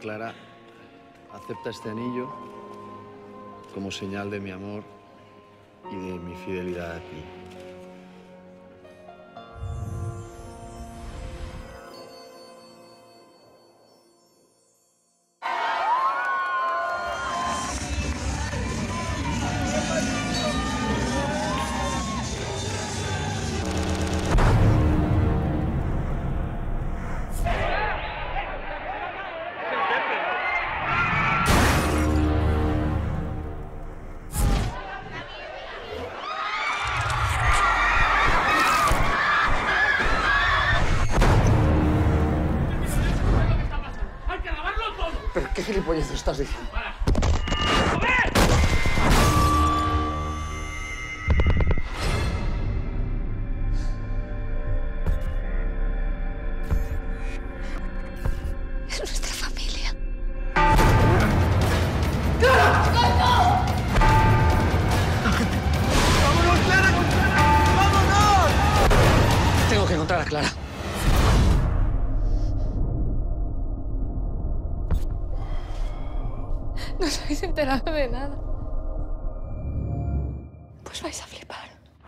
Clara, acepta este anillo como señal de mi amor y de mi fidelidad a ti. ¿Pero qué gilipollas estás diciendo? Es nuestra familia. ¡Clara! ¡Vámonos, Clara! ¡Vámonos! Tengo que encontrar a Clara. No os habéis enterado de nada. Pues vais a flipar.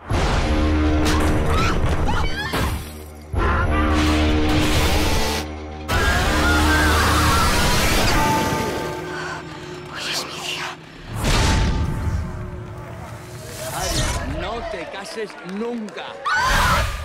Hoy es mi día. Ari, no te cases nunca.